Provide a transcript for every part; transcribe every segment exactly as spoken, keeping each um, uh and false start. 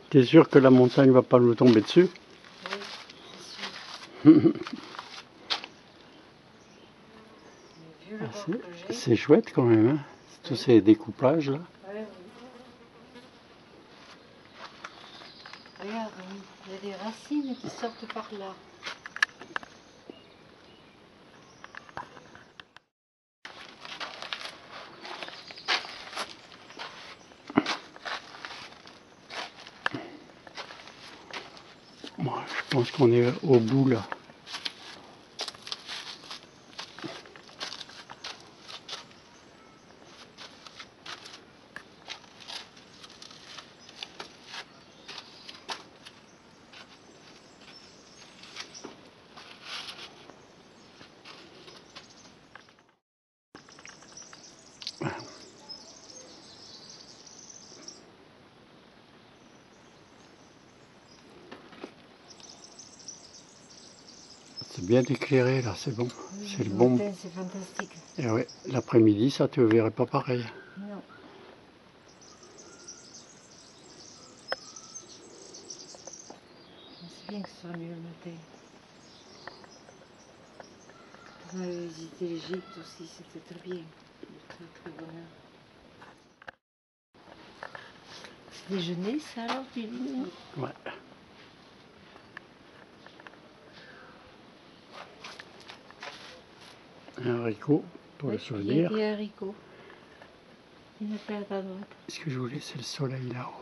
T'es sûr que la montagne va pas nous tomber dessus? Oui, c'est sûr. Ah, c'est chouette quand même, hein, tous oui. Ces découpages là. Oui, oui. Regarde, il y a des racines qui sortent par là. Moi, je pense qu'on est au bout là. C'est bien éclairé là, c'est bon. Oui, c'est le bon. C'est fantastique. Et ouais, l'après-midi, ça tu ne verrais pas pareil. Non. C'est bien que ce soit mieux le matin. On avait visité l'Égypte aussi, c'était très bien. Très très bonne heure. Déjeuner, ça alors, tu dis? Ouais. Un haricot pour ouais, le souvenir. Il y a des haricots. Il y en a plein à droite. Ce que je voulais, c'est le soleil là-haut.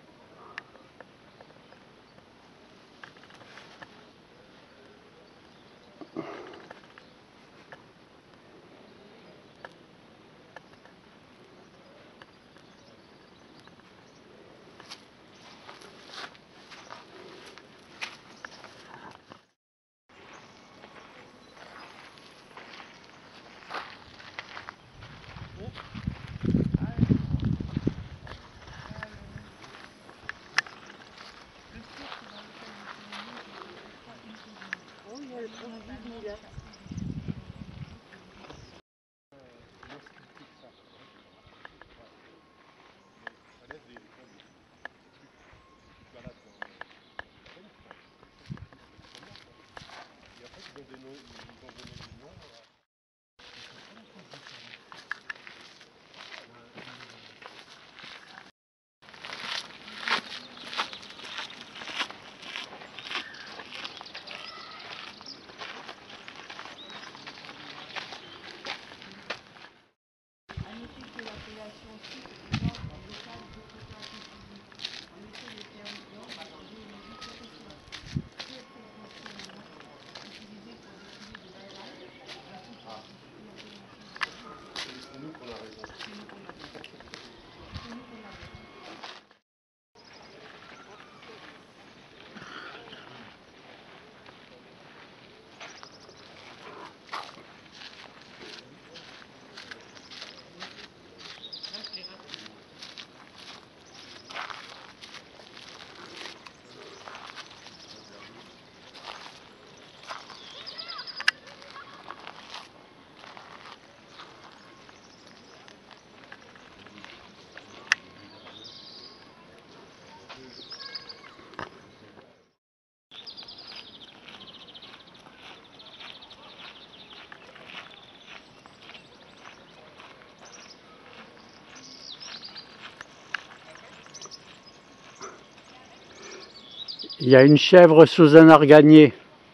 Il y a une chèvre sous un arganier.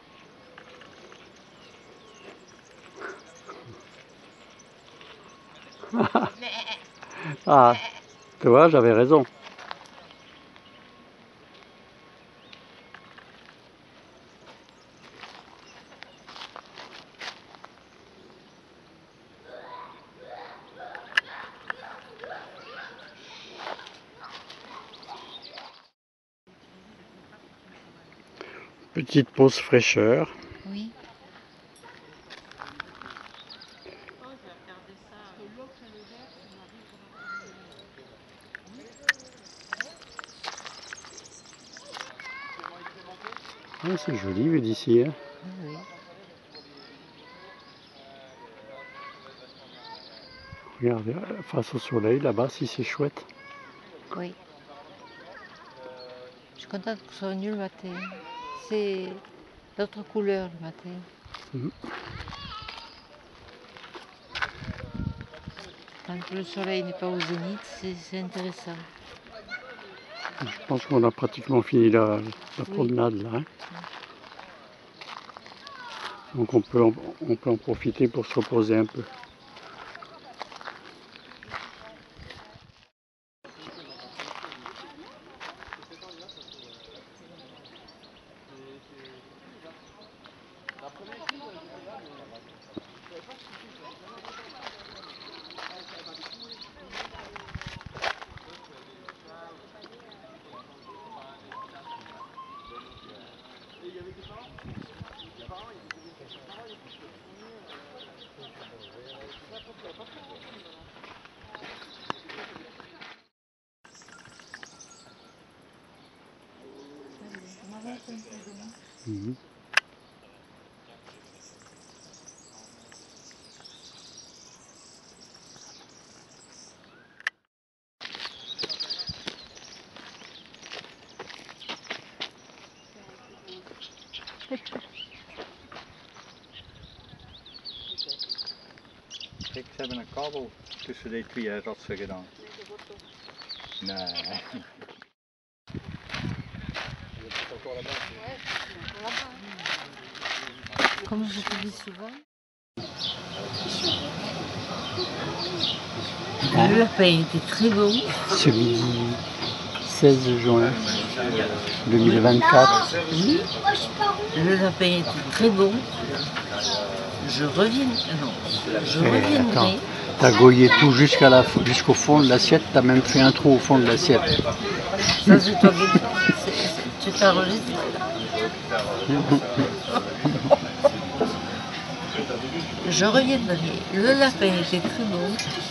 Ah, tu vois, j'avais raison. Petite pause fraîcheur. Oui. Ah, c'est joli vu d'ici. Hein. Oui. Regardez, face au soleil, là-bas, si c'est chouette. Oui. suis contente que ce soit venu le matin. C'est d'autres couleurs le matin. Mmh. Tant que le soleil n'est pas au zénith, c'est intéressant. Je pense qu'on a pratiquement fini la, la Oui. promenade là. Hein. Donc on peut, en, on peut en profiter pour se reposer un peu. Mmh. Kijk, ze hebben een kabel tussen die twee rotsen gedaan. Nee. Comme je te dis souvent, le lapin était très bon. Ce midi seize juin deux mille vingt-quatre. Oui, le lapin était très bon. Je reviens, non, je Eh, reviendrai. attends, t'as goyé tout jusqu'à la, jusqu'au fond de l'assiette, t'as même fait un trou au fond de l'assiette. Ça, c'est toi qui c'est- c'est- tu t'enregistres. Je reviendrai. Le lapin était très bon.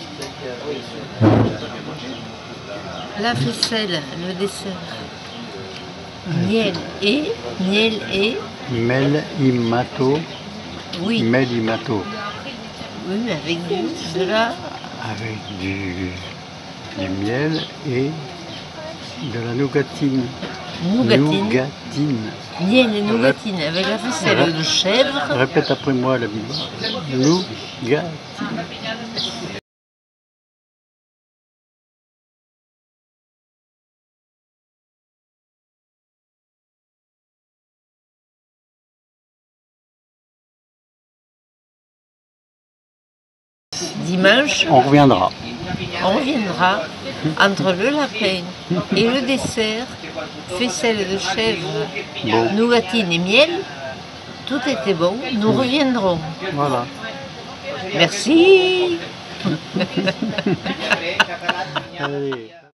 La faisselle, le dessert. Miel et, miel et, Mel imato, oui, mel imato, oui, mais avec du, de la, avec du, du miel et de la nougatine. nougatine. Nougatine. Miel et nougatine avec la faisselle de chèvre. Répète après moi la Bible. Nougatine. Dimanche, On reviendra. on reviendra entre le lapin et le dessert, faisselle de chèvre, Bon, nougatine et miel. Tout était bon. Nous reviendrons. voilà. Merci. Allez.